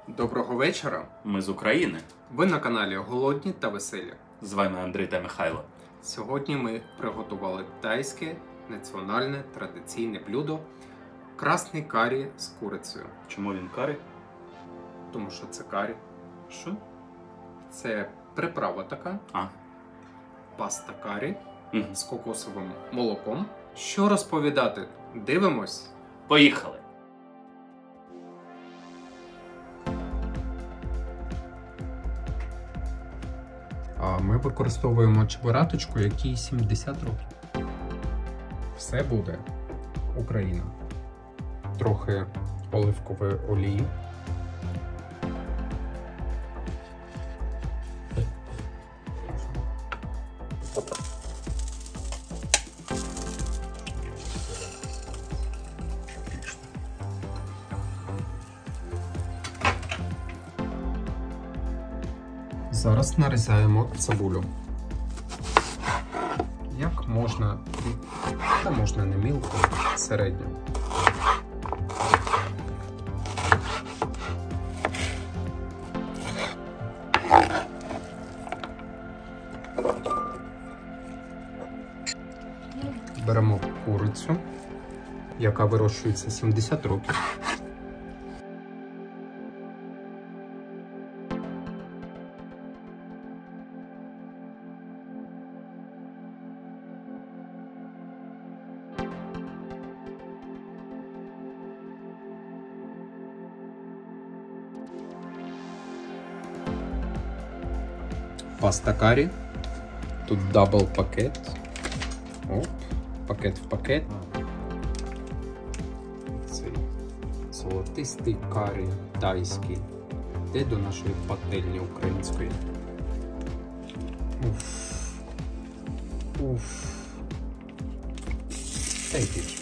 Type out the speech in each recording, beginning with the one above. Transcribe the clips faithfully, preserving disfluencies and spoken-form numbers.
Доброго вечора! Ми з України. Ви на каналі Голодні та Веселі. З вами Андрій та Михайло. Сьогодні ми приготували тайське національне традиційне блюдо красний карі з курицею. Чому він карі? Тому що це карі. Що? Це приправа така. А. Паста карі Угу. з кокосовим молоком. Що розповідати? Дивимось. Поїхали! Ми використовуємо чебураточку, якій сімдесят років. Все буде Україна. Трохи оливкової олії. Зараз нарізаємо цибулю. Як можна, та можна не мілко, середньо. Беремо курицю, яка вирощується сімдесят років. Паста карі. Тут дабл пакет. Оп, пакет в пакет. Цей золотистий карі тайський. Де до нашої пательні української. Уф. Уф. Та й більше.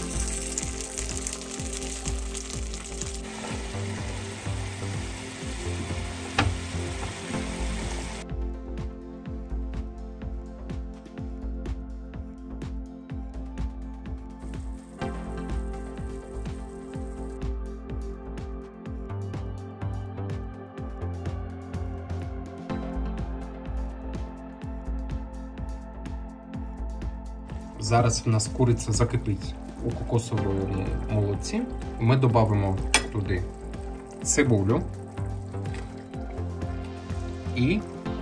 Зараз в нас куриця закипить у кокосовому молоці. Ми додамо туди цибулю і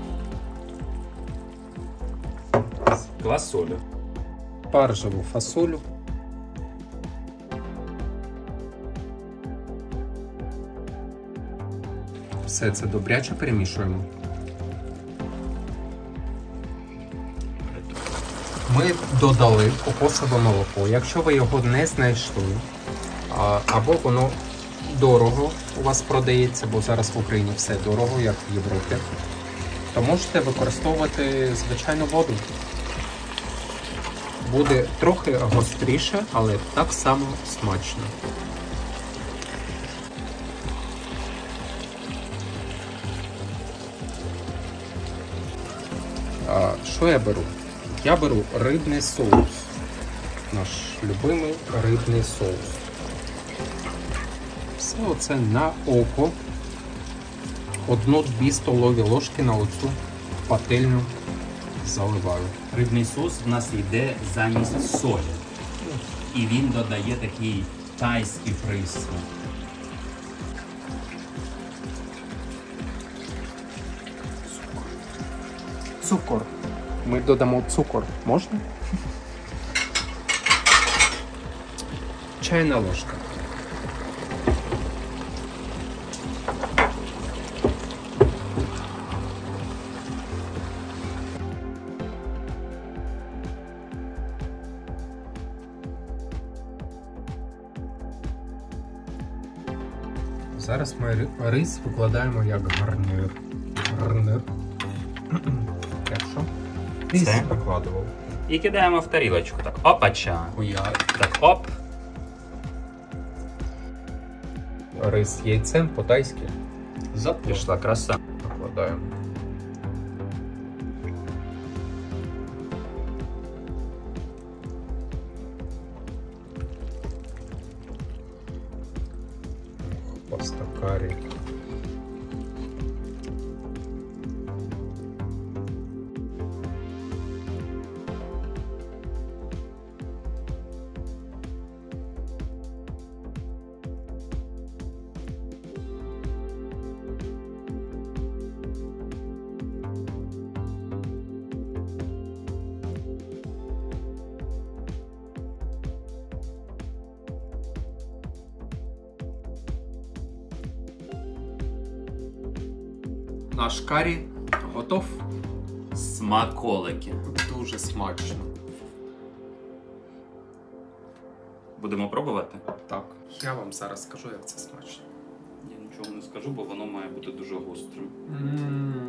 Квасолю. спаржеву фасолю. Все це добряче перемішуємо. Ми додали кокосове молоко. Якщо ви його не знайшли, або воно дорого у вас продається, бо зараз в Україні все дорого, як в Європі, то можете використовувати звичайну воду. Буде трохи гостріше, але так само смачно. А, що я беру? Я беру рибний соус, наш любимий рибний соус. Все оце на око, одну-дві столові ложки на оцю пательню заливаю. Рибний соус в нас йде замість солі. І він додає такий тайський присмак. Цукор. Ми додамо цукор. Можна? Чайна ложка. Зараз ми рис викладаємо як гарнір. Гарнир. Так що? Рис Це? викладував. І кидаємо в тарілочку. Так, опача. Уя. Так, оп. Рис яйцем по-тайськи. Пішла краса. Викладаємо. паста карі. Наш карі готов. Смаколики. Дуже смачно. Будемо пробувати? Так, я вам зараз скажу, як це смачно. Я нічого не скажу, бо воно має бути дуже гострим. М.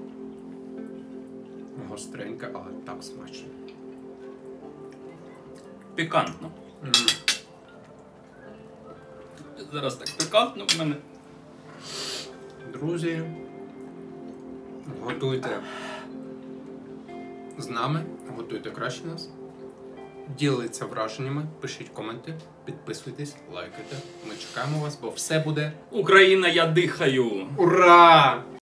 Гостреньке, але так смачно. Пікантно. М. Зараз так пікантно в мене. Друзі, готуйте з нами, готуйте краще нас. Діліться враженнями, пишіть коменти, підписуйтесь, лайкайте. Ми чекаємо вас, бо все буде. Україна, я дихаю! Ура!